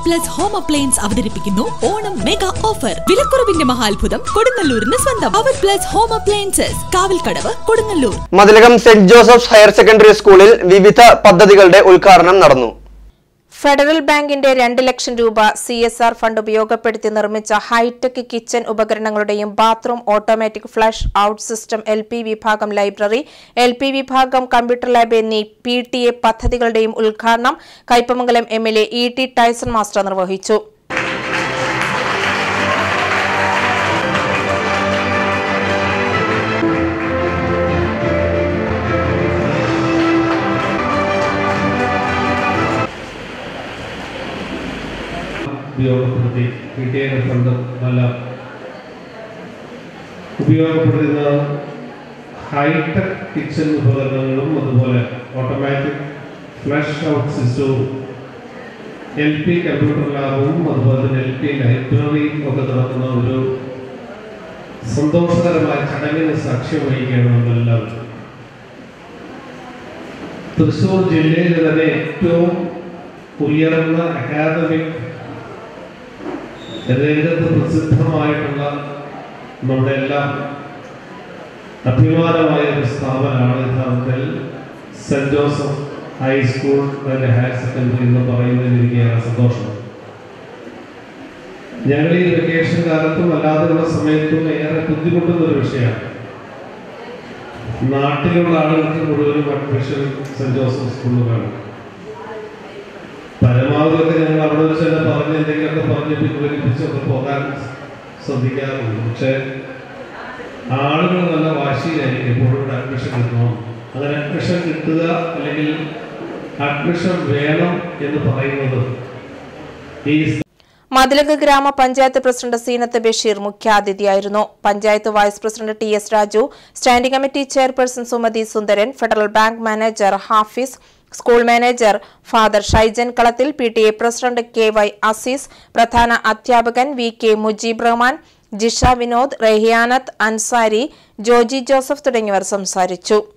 Plus home appliance അവതരിപ്പിക്കുന്നു Onam mega offer. വിലക്കുറവിന്റെ മഹാത്ഭുതം കൊടുങ്ങല്ലൂരിന് സ്വന്തം. Power plus home appliances, Kavilkadavu, Kodungallur. Mathilakam Saint Joseph's higher secondary സ്കൂളിൽ വിവിധ പദ്ധതികളുടെ ഉദ്ഘാടനം നടന്നു. ഫെഡറൽ ബാങ്കിന്റെ 2 ലക്ഷം രൂപ CSR ഫണ്ട് ഉപയോഗപ്പെടുത്തി നിർമ്മിച്ച ഹൈടെക് കിച്ചൺ ഉപകരണങ്ങളുടെയും bathroom automatic flush out system, LP വിഭാഗം ലൈബ്രറി, LP വിഭാഗം കമ്പ്യൂട്ടർ ലാബ് എന്നീ PTA പദ്ധതികളുടെയും ഉദ്ഘാടനം Kaipamangalam MLA ET Tyson master നിർവഹിച്ചു. ഉപയോഗപ്പെടുത്തി PTA ഫണ്ടും എല്ലാം ഉപയോഗപ്പെടുത്തുന്ന ഹൈടെക് കിച്ചൺ ഉപകരണങ്ങളും അതുപോലെ ഓട്ടോമാറ്റിക് ഫ്ലഷ് ഔട്ട് സിസ്റ്റവും LP കമ്പ്യൂട്ടർ ലാബും അതുപോലെ തന്നെ LP ലൈബ്രറിയും ഒക്കെ നടക്കുന്ന ഒരു സന്തോഷകരമായ ചടങ്ങിന് സാക്ഷ്യം വഹിക്കുകയാണ് നമ്മളെല്ലാവരും. തൃശ്ശൂർ ജില്ലയിലെ തന്നെ ഏറ്റവും ഉയർന്ന അക്കാദമിക് രംഗത്ത് പ്രസിദ്ധമായിട്ടുള്ള നമ്മുടെ എല്ലാം അഭിമാനമായ ഒരു സ്ഥാപനമാണ് യഥാർത്ഥത്തിൽ Saint Joseph high school and higher secondary എന്ന് പറയുന്നതിൽ എനിക്ക് ഏറെ സന്തോഷം. ഞങ്ങൾ ഈ വെക്കേഷൻ കാലത്തും അല്ലാതെയുള്ള സമയത്തും ഏറെ ബുദ്ധിമുട്ടുന്ന ഒരു വിഷയമാണ്. നാട്ടിലുള്ള ആളുകൾക്ക് മുഴുവനും അഡ്മിഷൻ സെന്റ് ജോസഫ് സ്കൂളിലാണ്. പരമാവധിയൊക്കെ ഞങ്ങൾ അവിടെ വെച്ച് തന്നെ പറഞ്ഞ് എന്തെങ്കിലുമൊക്കെ പറഞ്ഞ് പിൻവലിപ്പിച്ചൊക്കെ പോകാൻ ശ്രദ്ധിക്കാറുണ്ട്. പക്ഷെ ആളുകൾ നല്ല വാശിയിലായിരിക്കും എപ്പോഴും ഇവിടെ അഡ്മിഷൻ കിട്ടണം, അങ്ങനെ അഡ്മിഷൻ കിട്ടുക അല്ലെങ്കിൽ അഡ്മിഷൻ വേണം എന്ന് പറയുന്നത് ഈ മതിലക ഗ്രാമപഞ്ചായത്ത് പ്രസിഡന്റ് സീനത്ത് ബഷീർ മുഖ്യാതിഥിയായിരുന്നു. Panchayat vice president TS Raju, standing committee chairperson Sumathi Sundaran, Federal Bank manager Hafiz, school manager father Shaijan Kalathil, PTA president KY Azeez, പ്രധാന അധ്യാപകൻ VK മുജീബ് റഹ്മാൻ, ജിഷ വിനോദ്, റെഹിയാനത്ത് അൻസാരി, ജോജി ജോസഫ് തുടങ്ങിയവർ സംസാരിച്ചു.